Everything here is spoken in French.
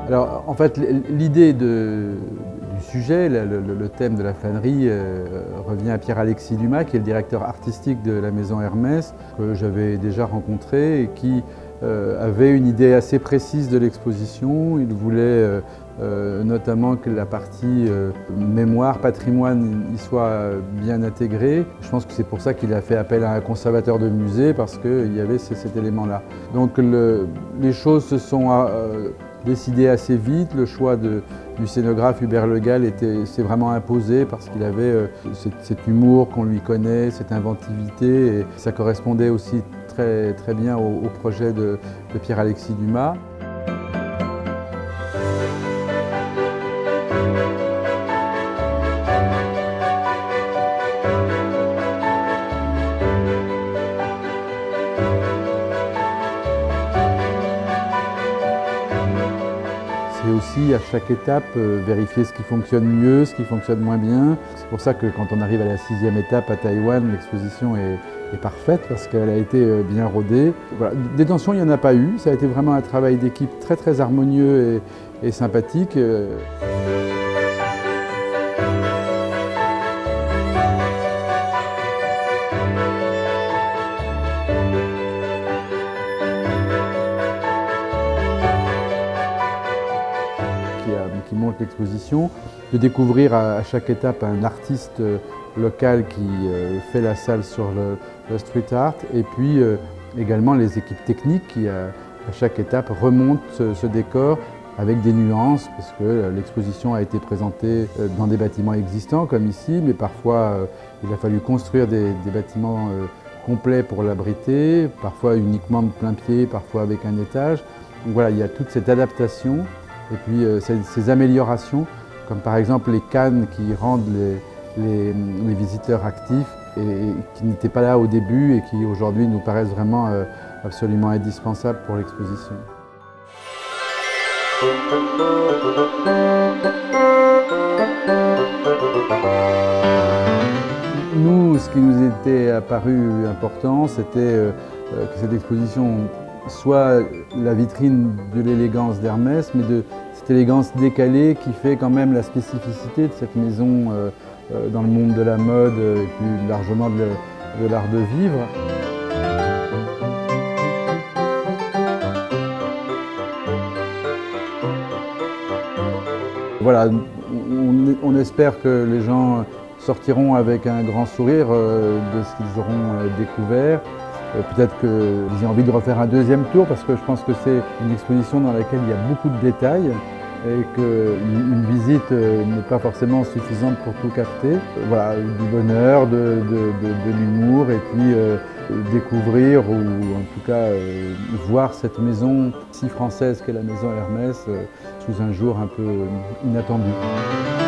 Alors en fait l'idée du sujet, le thème de la flânerie revient à Pierre-Alexis Dumas qui est le directeur artistique de la maison Hermès, que j'avais déjà rencontré et qui avait une idée assez précise de l'exposition. Il voulait notamment que la partie mémoire, patrimoine y soit bien intégrée. Je pense que c'est pour ça qu'il a fait appel à un conservateur de musée, parce qu'il y avait cet élément-là. Donc les choses se sont décidées assez vite. Le choix du scénographe Hubert Le Gall s'est vraiment imposé parce qu'il avait cet humour qu'on lui connaît, cette inventivité, et ça correspondait aussi très bien au projet de Pierre-Alexis Dumas. C'est aussi à chaque étape vérifier ce qui fonctionne mieux, ce qui fonctionne moins bien. C'est pour ça que quand on arrive à la 6e étape à Taïwan, l'exposition est parfaite parce qu'elle a été bien rodée. Voilà. Des tensions, il n'y en a pas eu. Ça a été vraiment un travail d'équipe très harmonieux et sympathique. Qui monte l'exposition, de découvrir à chaque étape un artiste local qui fait la salle sur le street art, et puis également les équipes techniques qui à chaque étape remontent ce décor avec des nuances, parce que l'exposition a été présentée dans des bâtiments existants comme ici, mais parfois il a fallu construire des bâtiments complets pour l'abriter, parfois uniquement de plein pied, parfois avec un étage. Donc voilà, il y a toute cette adaptation. Et puis ces améliorations, comme par exemple les cannes qui rendent les visiteurs actifs et qui n'étaient pas là au début et qui aujourd'hui nous paraissent vraiment absolument indispensables pour l'exposition. Nous, ce qui nous était apparu important, c'était que cette exposition soit la vitrine de l'élégance d'Hermès, mais de cette élégance décalée qui fait quand même la spécificité de cette maison dans le monde de la mode et plus largement de l'art de vivre. Voilà, on espère que les gens sortiront avec un grand sourire de ce qu'ils auront découvert. Peut-être qu'ils aient envie de refaire un deuxième tour, parce que je pense que c'est une exposition dans laquelle il y a beaucoup de détails et qu'une visite n'est pas forcément suffisante pour tout capter. Voilà, du bonheur, de l'humour, et puis découvrir, ou en tout cas voir cette maison si française qu'est la maison Hermès sous un jour un peu inattendu.